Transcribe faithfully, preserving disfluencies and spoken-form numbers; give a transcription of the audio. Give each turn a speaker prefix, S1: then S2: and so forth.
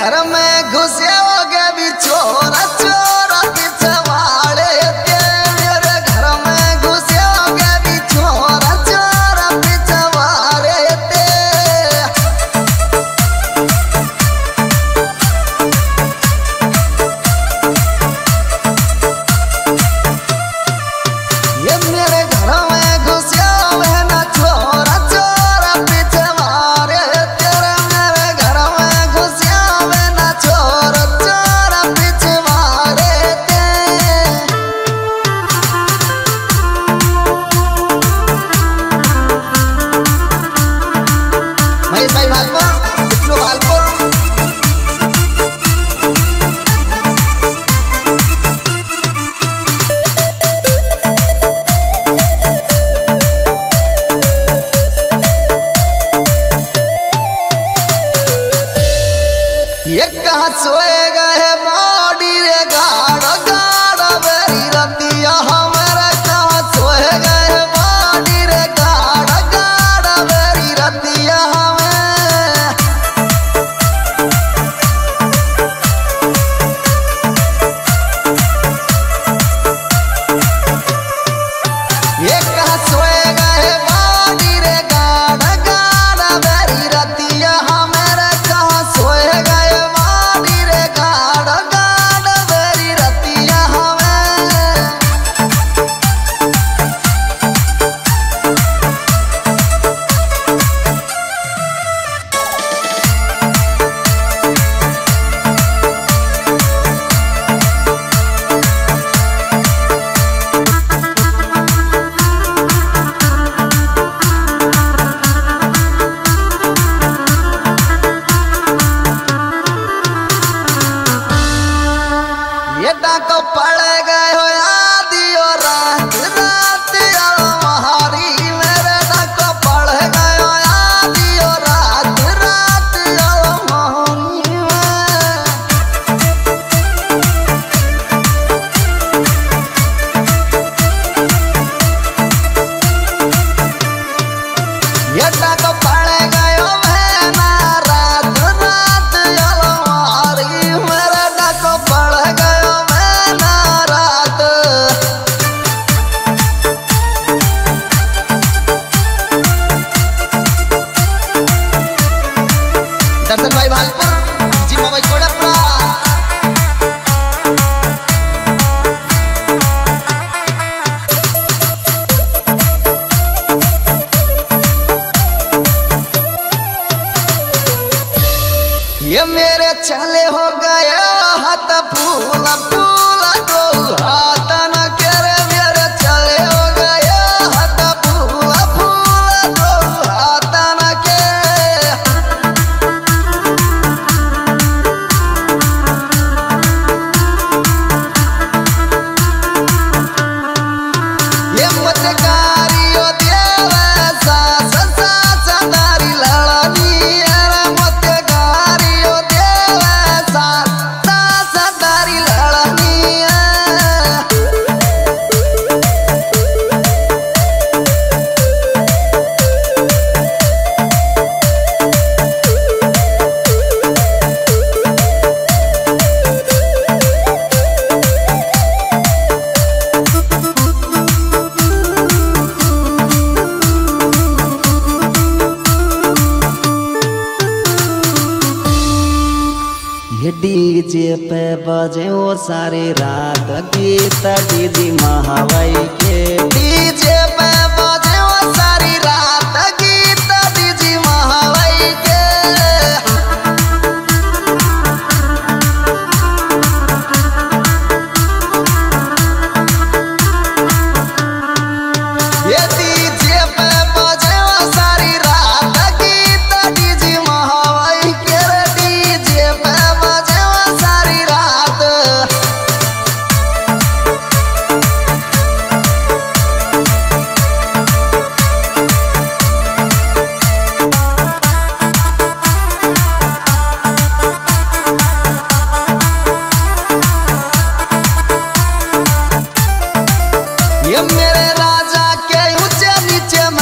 S1: घर में घुसे हो गए भी चोर चोर पिछवाड़े ते मेरे घर में घुसे हो गए भी चोर चोर पिछवाड़े ते ये मेरे घर में घुसे हुए ना चोर चोर पिछवाड़े तेरे मेरे घर में घुसे हुए ना चोर चोर पिछवाड़े ते महेश भाई भालपुर विष्णु भालपुर ये कहाँ सोए गए बॉडी रे गाड़ गाड़ बेरी रतिया हमारा कहाँ सोए गए बॉडी रे गाड़ गाड़ बेरी रतिया हमें ये कहाँ सोए गए बॉडी रे गाड़ गाड़ बेरी रतिया हमारा कहाँ सोए गए बॉडी रे गाड़ गाड़ बेरी रतिया हमें ये डाको पड़ गए हो आदि और रात रात अलमारी मेरे डाको पड़ गए हो आदि और रात रात अलमारी में ये डाको पड़ गए हो मैना रात रात अलमारी मेरे डाको पड़ गए हो मैना रात दर्शन भाई भालपुर जिम्मा भाई कोड़प्पा ये मेरे चले हो गए हाथ फूल फूल दो हाथ न करे मेरे चले हो गए हाथ फूल फूल दो हाथ न के ये मतकारियो देवे सास सास दारी लड़नी अरे मतकारियो देवे सास सास दारी लड़नी ये डीजे पे बजे वो सारी रात गीत दीदी महावाई के डीजे पे